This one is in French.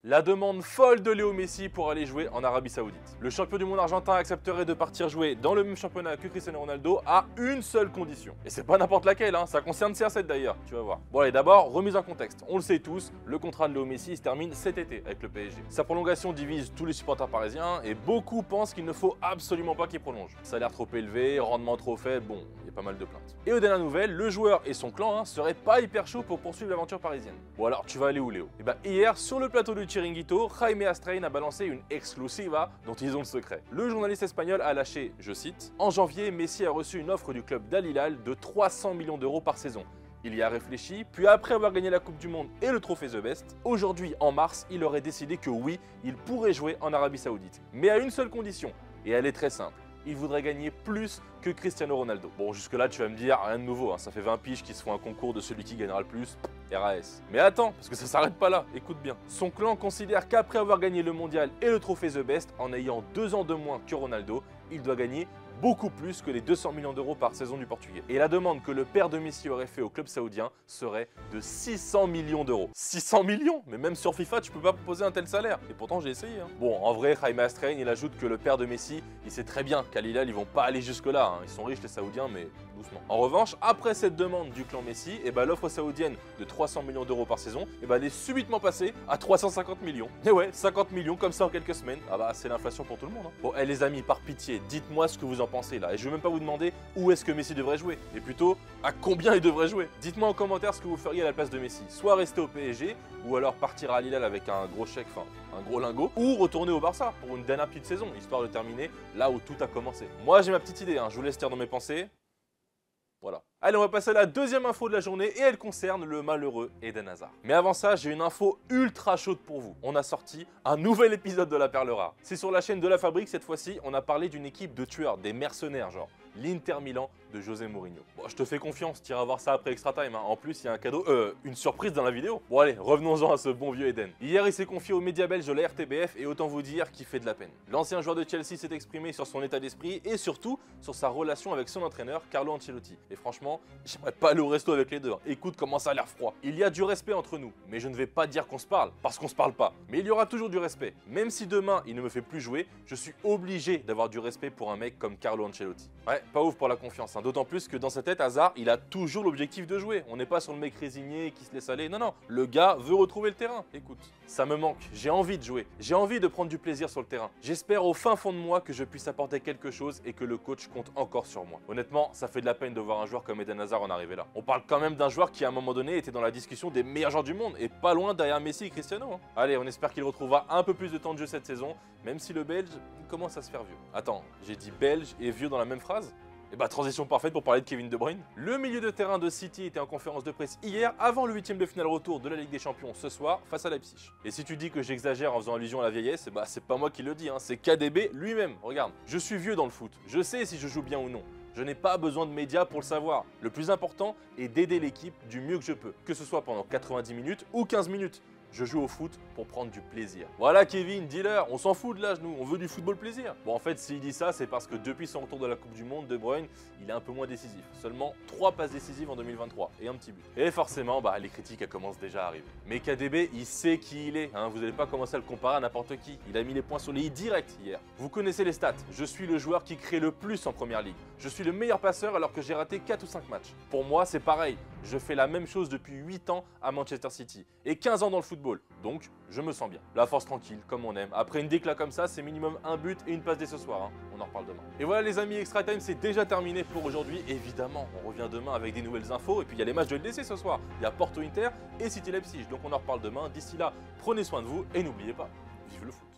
La demande folle de Léo Messi pour aller jouer en Arabie Saoudite. Le champion du monde argentin accepterait de partir jouer dans le même championnat que Cristiano Ronaldo à une seule condition. Et c'est pas n'importe laquelle, hein, ça concerne CR7 d'ailleurs, tu vas voir. Bon allez, d'abord, remise en contexte. On le sait tous, le contrat de Léo Messi se termine cet été avec le PSG. Sa prolongation divise tous les supporters parisiens et beaucoup pensent qu'il ne faut absolument pas qu'il prolonge. Salaire trop élevé, rendement trop faible, bon, il y a pas mal de plaintes. Et aux dernières nouvelles, le joueur et son clan seraient pas hyper chauds pour poursuivre l'aventure parisienne. Bon alors, tu vas aller où Léo? Et bah hier, sur le plateau du Chiringuito, Jaime Astrain a balancé une exclusiva dont ils ont le secret. Le journaliste espagnol a lâché, je cite, « En janvier, Messi a reçu une offre du club d'Al Hilal de 300 millions d'euros par saison. Il y a réfléchi, puis après avoir gagné la Coupe du Monde et le trophée The Best, aujourd'hui en mars, il aurait décidé que oui, il pourrait jouer en Arabie Saoudite. Mais à une seule condition, et elle est très simple. Il voudrait gagner plus que Cristiano Ronaldo. » Bon, jusque-là, tu vas me dire, rien de nouveau, hein, ça fait 20 piges qu'ils se font un concours de celui qui gagnera le plus, RAS. Mais attends, parce que ça s'arrête pas là, écoute bien. Son clan considère qu'après avoir gagné le mondial et le trophée The Best, en ayant 2 ans de moins que Ronaldo, il doit gagner beaucoup plus que les 200 millions d'euros par saison du Portugais. Et la demande que le père de Messi aurait fait au club saoudien serait de 600 millions d'euros. 600 millions? Mais même sur FIFA, tu peux pas proposer un tel salaire. Et pourtant, j'ai essayé. Hein. Bon, en vrai, Jaime Astrain, il ajoute que le père de Messi, il sait très bien qu'Al Hilal, ils vont pas aller jusque-là. Hein. Ils sont riches, les Saoudiens, mais doucement. En revanche, après cette demande du clan Messi, l'offre saoudienne de 300 millions d'euros par saison, elle est subitement passée à 350 millions. Et ouais, 50 millions comme ça en quelques semaines. Ah bah, c'est l'inflation pour tout le monde. Hein. Bon, les amis, par pitié, dites-moi ce que vous en pensez là. Et je vais même pas vous demander où est-ce que Messi devrait jouer, mais plutôt à combien il devrait jouer. Dites-moi en commentaire ce que vous feriez à la place de Messi. Soit rester au PSG, ou alors partir à Al Hilal avec un gros chèque, enfin un gros lingot, ou retourner au Barça pour une dernière petite saison, histoire de terminer là où tout a commencé. Moi j'ai ma petite idée, hein. Je vous laisse dire dans mes pensées. Voilà. Allez, on va passer à la deuxième info de la journée et elle concerne le malheureux Eden Hazard. Mais avant ça, j'ai une info ultra chaude pour vous. On a sorti un nouvel épisode de La Perle Rare. C'est sur la chaîne de La Fabrique cette fois-ci, on a parlé d'une équipe de tueurs, des mercenaires genre. L'Inter Milan de José Mourinho. Bon, je te fais confiance, tu iras voir ça après Extra Time. Hein. En plus, il y a un cadeau, une surprise dans la vidéo. Bon allez, revenons-en à ce bon vieux Eden. Hier, il s'est confié aux médias belges de la RTBF et autant vous dire qu'il fait de la peine. L'ancien joueur de Chelsea s'est exprimé sur son état d'esprit et surtout sur sa relation avec son entraîneur, Carlo Ancelotti. Et franchement, j'aimerais pas aller au resto avec les deux. Hein. Écoute comment ça a l'air froid. Il y a du respect entre nous, mais je ne vais pas dire qu'on se parle, parce qu'on se parle pas. Mais il y aura toujours du respect. Même si demain, il ne me fait plus jouer, je suis obligé d'avoir du respect pour un mec comme Carlo Ancelotti. Ouais, pas ouf pour la confiance. D'autant plus que dans sa tête, Hazard, il a toujours l'objectif de jouer. On n'est pas sur le mec résigné qui se laisse aller. Non, non, le gars veut retrouver le terrain. Écoute, ça me manque. J'ai envie de jouer. J'ai envie de prendre du plaisir sur le terrain. J'espère au fin fond de moi que je puisse apporter quelque chose et que le coach compte encore sur moi. Honnêtement, ça fait de la peine de voir un joueur comme Eden Hazard en arriver là. On parle quand même d'un joueur qui à un moment donné était dans la discussion des meilleurs joueurs du monde et pas loin derrière Messi et Cristiano. Hein. Allez, on espère qu'il retrouvera un peu plus de temps de jeu cette saison, même si le Belge commence à se faire vieux. Attends, j'ai dit belge et vieux dans la même phrase? Et bah transition parfaite pour parler de Kevin De Bruyne. Le milieu de terrain de City était en conférence de presse hier avant le 8e de finale retour de la Ligue des Champions ce soir face à Leipzig. Et si tu dis que j'exagère en faisant allusion à la vieillesse, bah c'est pas moi qui le dis, hein, c'est KDB lui-même. Regarde, je suis vieux dans le foot, je sais si je joue bien ou non. Je n'ai pas besoin de médias pour le savoir. Le plus important est d'aider l'équipe du mieux que je peux, que ce soit pendant 90 minutes ou 15 minutes. Je joue au foot pour prendre du plaisir. Voilà Kevin, dis-leur, on s'en fout de l'âge nous, on veut du football plaisir. Bon en fait s'il dit ça c'est parce que depuis son retour de la Coupe du Monde, De Bruyne, il est un peu moins décisif. Seulement 3 passes décisives en 2023 et un petit but. Et forcément les critiques elles commencent déjà à arriver. Mais KDB il sait qui il est, hein. Vous n'allez pas commencer à le comparer à n'importe qui. Il a mis les points sur les i direct hier. Vous connaissez les stats, je suis le joueur qui crée le plus en première ligue. Je suis le meilleur passeur alors que j'ai raté 4 ou 5 matchs. Pour moi c'est pareil, je fais la même chose depuis 8 ans à Manchester City et 15 ans dans le football. Donc, je me sens bien. La force tranquille, comme on aime. Après une déclat comme ça, c'est minimum un but et une passe dès ce soir. Hein. On en reparle demain. Et voilà les amis, Extra Time, c'est déjà terminé pour aujourd'hui. Évidemment, on revient demain avec des nouvelles infos. Et puis il y a les matchs de LDC ce soir. Il y a Porto Inter et City Leipzig. Donc on en reparle demain. D'ici là, prenez soin de vous et n'oubliez pas, vive le foot.